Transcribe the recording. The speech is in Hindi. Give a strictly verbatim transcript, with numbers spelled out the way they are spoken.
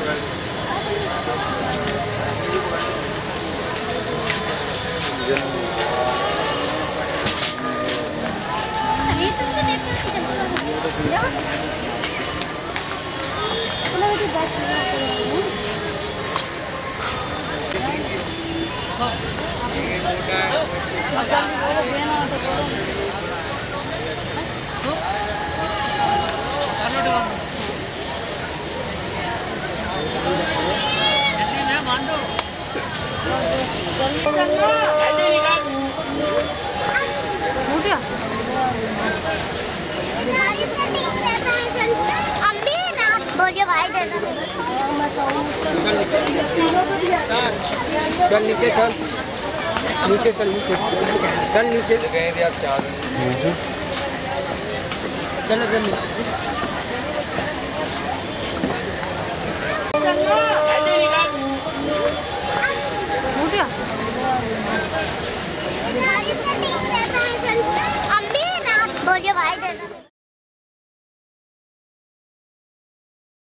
हो गया अम्मी रात बोलिए भाई देना चल नीचे चल नीचे चल नीचे चल नीचे गए थे आप चार चल चल हो गया